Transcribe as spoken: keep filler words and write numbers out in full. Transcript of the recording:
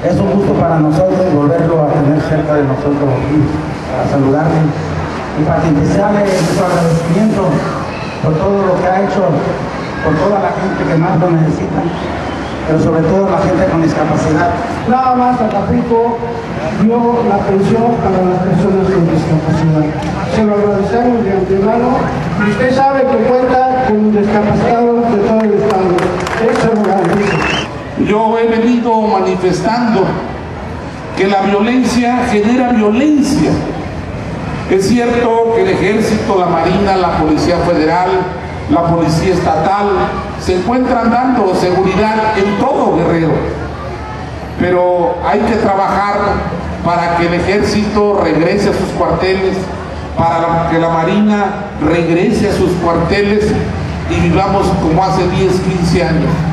Es un gusto para nosotros volverlo a tener cerca de nosotros aquí, para saludarle y para expresarle nuestro agradecimiento por todo lo que ha hecho, por toda la gente que más lo necesita, pero sobre todo la gente con discapacidad. Nada más Acapulco dio la pensión para las personas con discapacidad. Se lo agradecemos de antemano y usted sabe que cuenta con discapacitados de todo el estado. Eso lo agradece. Yo he venido manifestando que la violencia genera violencia. Es cierto que el Ejército, la Marina, la Policía Federal, la Policía Estatal se encuentran dando seguridad en todo Guerrero, pero hay que trabajar para que el Ejército regrese a sus cuarteles, para que la Marina regrese a sus cuarteles y vivamos como hace diez, quince años.